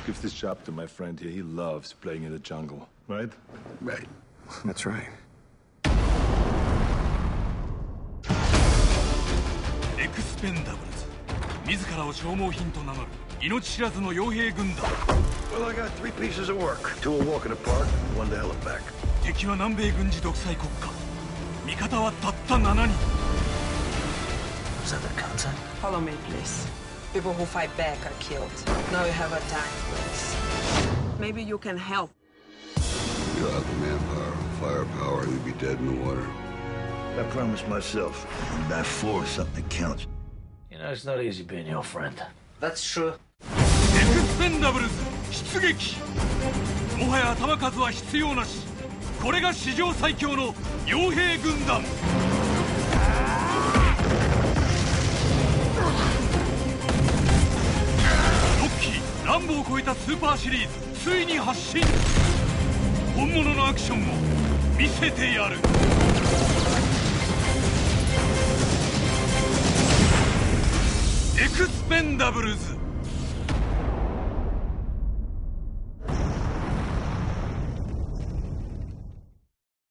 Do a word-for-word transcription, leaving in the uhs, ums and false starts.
Give this job to my friend here. He loves playing in the jungle, right? Right. That's right. Expendables. 自らを消耗品と名乗る命知らずの傭兵軍団。 Well, I got three pieces of work. Two a walk in the park, one to hell and back. 敵は南米軍事独裁国家。味方はたったななにん。 Is that the contact? Follow me, please. People who fight back are killed. Now you have a time place. Maybe you can help. You don't have the manpower, firepower, you'd be dead in the water. I promised myself I'd die for something that counts. You know, it's not easy being your friend. That's true. Expendables 出撃。もはや頭数は必要なし。これが史上最強の傭兵軍団。ロッキー、ランボを超えたスーパーシリーズついに発進。本物のアクションを見せてやる。エクスペンダブルズ。